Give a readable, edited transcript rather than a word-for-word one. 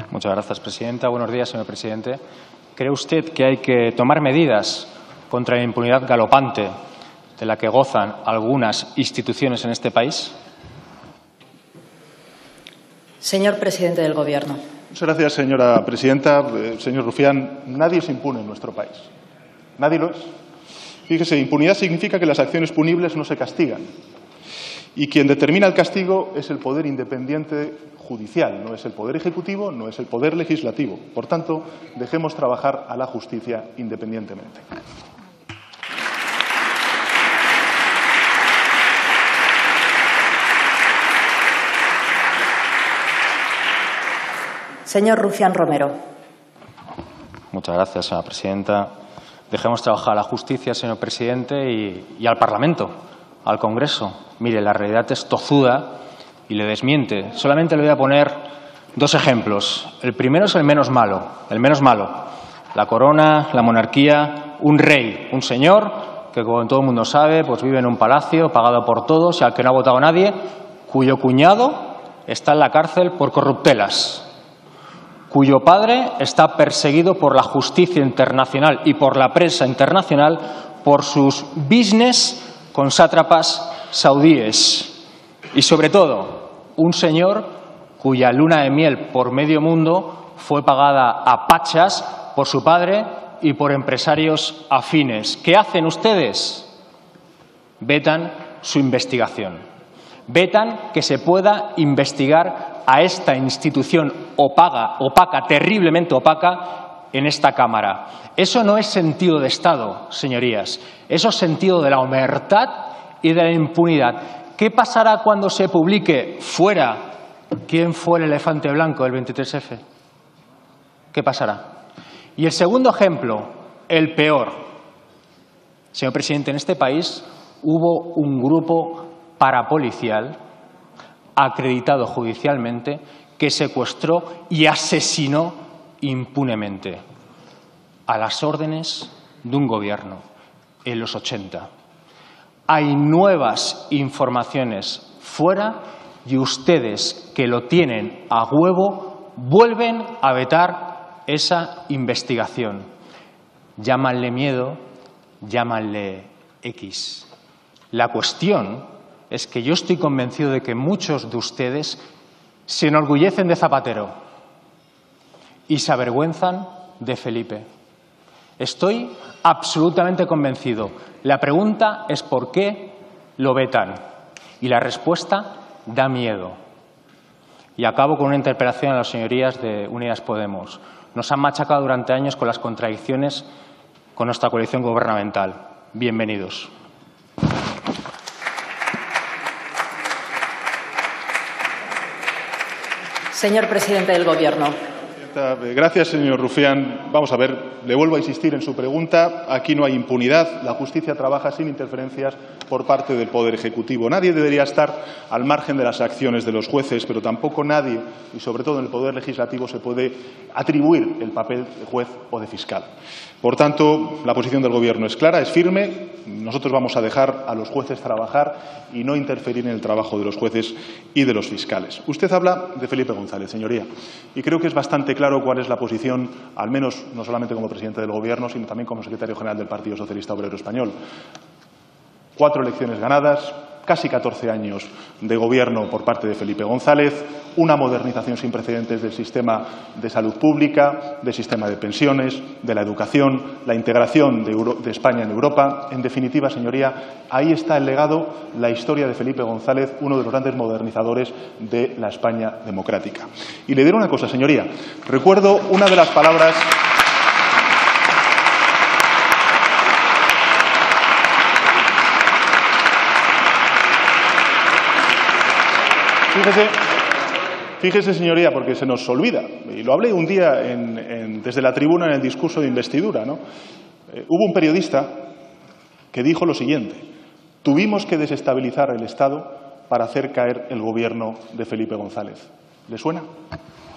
Muchas gracias, presidenta. Buenos días, señor presidente. ¿Cree usted que hay que tomar medidas contra la impunidad galopante de la que gozan algunas instituciones en este país? Señor presidente del Gobierno. Muchas gracias, señora presidenta. Señor Rufián, nadie es impune en nuestro país. Nadie lo es. Fíjese, impunidad significa que las acciones punibles no se castigan. Y quien determina el castigo es el poder independiente judicial, no es el poder ejecutivo, no es el poder legislativo. Por tanto, dejemos trabajar a la justicia independientemente. Señor Rufián Romero. Muchas gracias, señora presidenta. Dejemos trabajar a la justicia, señor presidente, y al Parlamento, al Congreso. Mire, la realidad es tozuda y le desmiente. Solamente le voy a poner dos ejemplos. El primero es el menos malo. El menos malo. La corona, la monarquía, un rey, un señor que, como todo el mundo sabe, pues vive en un palacio pagado por todos y al que no ha votado nadie, cuyo cuñado está en la cárcel por corruptelas, cuyo padre está perseguido por la justicia internacional y por la prensa internacional por sus business con sátrapas saudíes. Y, sobre todo, un señor cuya luna de miel por medio mundo fue pagada a pachas por su padre y por empresarios afines. ¿Qué hacen ustedes? Vetan su investigación. Vetan que se pueda investigar a esta institución opaca, terriblemente opaca, en esta Cámara. Eso no es sentido de Estado, señorías. Eso es sentido de la omertad y de la impunidad. ¿Qué pasará cuando se publique fuera quién fue el elefante blanco del 23F? ¿Qué pasará? Y el segundo ejemplo, el peor. Señor presidente, en este país hubo un grupo parapolicial acreditado judicialmente que secuestró y asesinó impunemente a las órdenes de un gobierno en los 80. Hay nuevas informaciones fuera y ustedes, que lo tienen a huevo, vuelven a vetar esa investigación. Llámanle miedo, llámanle X. La cuestión es que yo estoy convencido de que muchos de ustedes se enorgullecen de Zapatero y se avergüenzan de Felipe. Estoy absolutamente convencido. La pregunta es ¿por qué lo vetan? Y la respuesta da miedo. Y acabo con una interpelación a las señorías de Unidas Podemos. Nos han machacado durante años con las contradicciones con nuestra coalición gubernamental. Bienvenidos. Señor presidente del Gobierno. Gracias, señor Rufián. Vamos a ver, le vuelvo a insistir en su pregunta. Aquí no hay impunidad. La justicia trabaja sin interferencias por parte del Poder Ejecutivo. Nadie debería estar al margen de las acciones de los jueces, pero tampoco nadie, y sobre todo en el Poder Legislativo, se puede atribuir el papel de juez o de fiscal. Por tanto, la posición del Gobierno es clara, es firme. Nosotros vamos a dejar a los jueces trabajar y no interferir en el trabajo de los jueces y de los fiscales. Usted habla de Felipe González, señoría, y creo que es bastante claro cuál es la posición, al menos no solamente como presidente del Gobierno, sino también como secretario general del Partido Socialista Obrero Español. 4 elecciones ganadas, casi 14 años de gobierno por parte de Felipe González, una modernización sin precedentes del sistema de salud pública, del sistema de pensiones, de la educación, la integración de España en Europa. En definitiva, señoría, ahí está el legado, la historia de Felipe González, uno de los grandes modernizadores de la España democrática. Y le diré una cosa, señoría. Recuerdo una de las palabras... Fíjese, señoría, porque se nos olvida, y lo hablé un día desde la tribuna en el discurso de investidura, ¿no? Hubo un periodista que dijo lo siguiente: tuvimos que desestabilizar el Estado para hacer caer el gobierno de Felipe González. ¿Le suena?